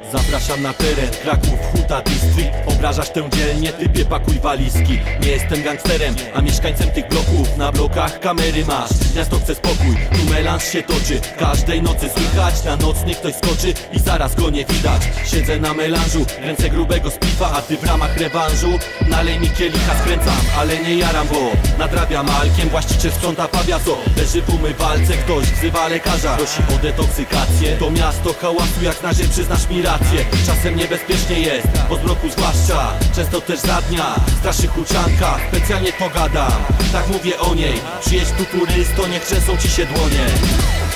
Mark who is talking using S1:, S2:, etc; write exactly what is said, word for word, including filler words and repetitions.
S1: Zapraszam na teren, Kraków, Huta District. Obrażasz tę dzielnię, typie pakuj walizki. Nie jestem gangsterem, a mieszkańcem tych bloków. Na blokach kamery masz, miasto chce spokój. Tu melanż się toczy, każdej nocy słychać. Na nocny ktoś skoczy i zaraz go nie widać. Siedzę na melanżu, ręce grubego spifa, a ty w ramach rewanżu nalej mi kielicha, skręcam, ale nie jaram, bo nadrabiam alkiem. Właściciel sprząta pawiaso, leży w umywalce. Ktoś wzywa lekarza, prosi o detoksykację. To miasto hałasu jak na ziemi, przyznasz mi rację. Czasem niebezpiecznie jest, po zmroku zwłaszcza. Często też za dnia, straszy huczanka. Specjalnie pogadam, tak mówię o niej. Przyjedź tu turysto, niech trzęsą ci się dłonie.